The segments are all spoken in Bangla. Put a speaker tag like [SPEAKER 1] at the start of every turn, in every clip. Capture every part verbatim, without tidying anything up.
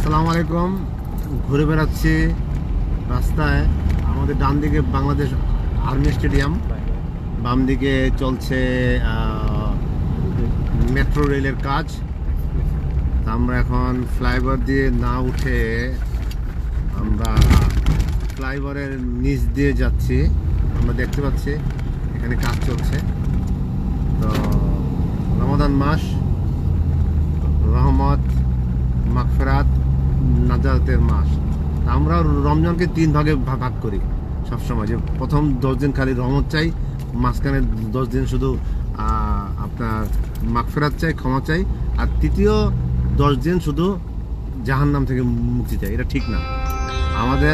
[SPEAKER 1] আসসালামু আলাইকুম। ঘুরে বেড়াচ্ছি রাস্তায়। আমাদের ডান দিকে বাংলাদেশ আর্মি স্টেডিয়াম, বাম দিকে চলছে মেট্রো রেলের কাজ। আমরা এখন ফ্লাইওভার দিয়ে না উঠে আমরা ফ্লাইওভারের নিচ দিয়ে যাচ্ছি। আমরা দেখতে পাচ্ছি এখানে কাজ চলছে। তো রমাদান মাস, রহমত, মাগফিরাত, নাজাতের মাস। আমরা রমজানকে তিন ভাগে ভাগ করি সবসময়, যে প্রথম দশ দিন খালি রহমত চাই, মাঝখানে দশ দিন শুধু আপনার মাগফিরাত চাই, ক্ষমা চাই, আর তৃতীয় দশ দিন শুধু জাহান্নাম থেকে মুক্তি চাই। এটা ঠিক না। আমাদের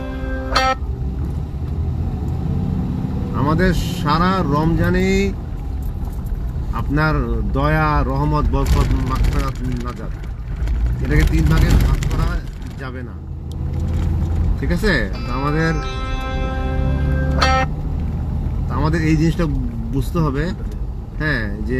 [SPEAKER 1] আমাদের সারা রমজানেই আপনার দয়া, রহমত, বরকত, মাগফিরাত, নাজাত, এটাকে তিন ভাগে ভাগ করা যাবে না। ঠিক আছে? আমাদের আমাদের এই জিনিসটা বুঝতে হবে। হ্যাঁ, যে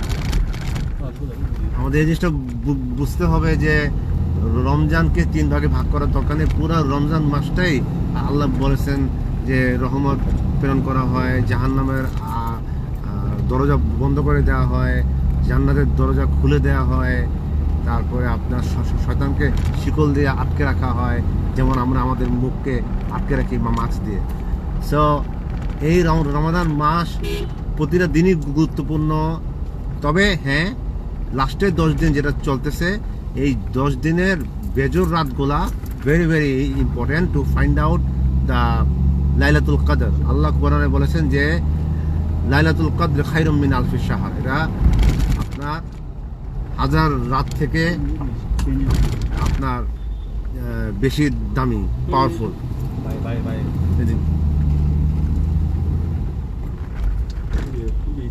[SPEAKER 1] আমাদের এই জিনিসটা বুঝতে হবে যে রমজানকে তিন ভাগে ভাগ করার দরকার নেই। পুরো রমজান মাসটাই আল্লাহ বলেছেন যে রহমত প্রেরণ করা হয়, জাহান্নামের দরজা বন্ধ করে দেওয়া হয়, জান্নাতের দরজা খুলে দেওয়া হয়, তারপরে আপনার শয়তানকে শিকল দিয়ে আটকে রাখা হয়, যেমন আমরা আমাদের মুখকে আটকে রাখি মাছ দিয়ে। সো এই রমাদান মাস প্রতিটা দিনই গুরুত্বপূর্ণ। তবে হ্যাঁ, লাস্টের দশ দিন যেটা চলতেছে, এই দশ দিনের বেজর রাতগুলা very very important to find out the লাইলাতুল কদর। আল্লাহ কোরআনে বলেছেন যে লাইলাতুল কদর খায়রুম মিন আলফি শাহর। এটা আপনার হাজার রাত থেকে আপনার বেশি দামি, পাওয়ারফুল।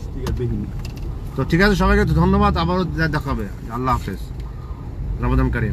[SPEAKER 1] তো ঠিক আছে, সবাইকে ধন্যবাদ। আবারও দেখা হবে। আল্লাহ হাফেজ। রমাদান কারীম।